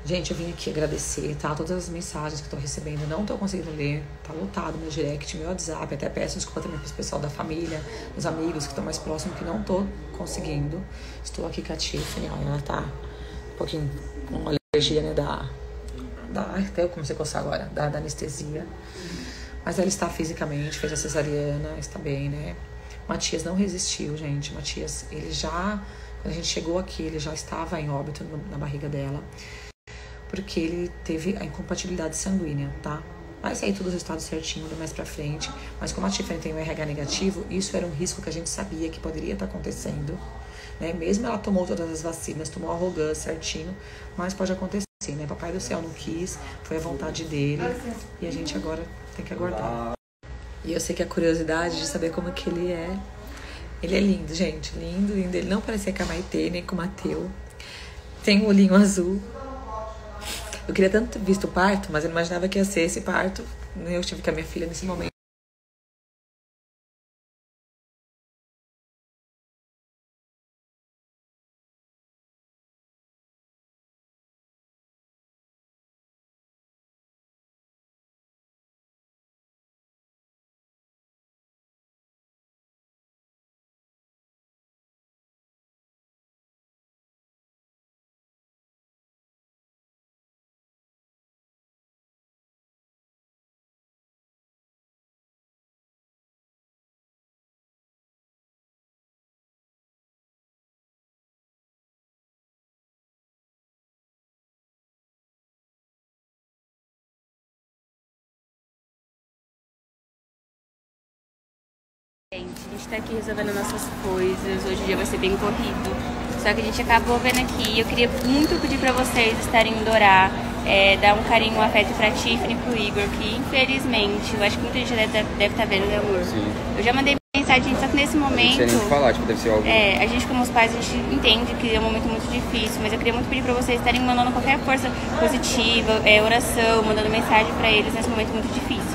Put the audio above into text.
Gente, eu vim aqui agradecer, tá? Todas as mensagens que eu tô recebendo, não tô conseguindo ler. Tá lotado meu direct, meu WhatsApp. Até peço desculpa também pro pessoal da família, os amigos que estão mais próximos, que não tô conseguindo. Estou aqui com a Tiffany, ó, ela tá um pouquinho com alergia, né, até eu comecei a coçar agora, da anestesia. Mas ela está fisicamente, fez a cesariana, está bem, né? Matias não resistiu, gente. Matias, quando a gente chegou aqui, ele já estava em óbito na barriga dela, porque ele teve a incompatibilidade sanguínea, tá? Vai sair todos os resultados certinho mais pra frente, mas como a Tiffany tem um RH negativo, isso era um risco que a gente sabia que poderia estar acontecendo, né? Mesmo ela tomou todas as vacinas, tomou a Rogan certinho, mas pode acontecer, né? Papai do céu não quis, foi a vontade dele, e a gente agora tem que aguardar. E eu sei que a curiosidade de saber como que ele é lindo, gente, lindo, lindo. Ele não parecia com a Maitê, nem com o Mateu. Tem um olhinho azul. Eu queria tanto ter visto o parto, mas eu não imaginava que ia ser esse parto. Eu tive com a minha filha nesse momento. Gente, a gente tá aqui resolvendo nossas coisas, hoje o dia vai ser bem corrido, só que a gente acabou vendo aqui. Eu queria muito pedir pra vocês estarem indo orar, dar um carinho, um afeto pra Tiffany e pro Igor, que infelizmente, eu acho que muita gente deve estar vendo, né, amor? Sim. Eu já mandei mensagem, só que nesse momento... Não sei nem falar, tipo, deve ser algo... a gente como os pais, a gente entende que é um momento muito difícil, mas eu queria muito pedir pra vocês estarem mandando qualquer força positiva, oração, mandando mensagem pra eles nesse momento muito difícil.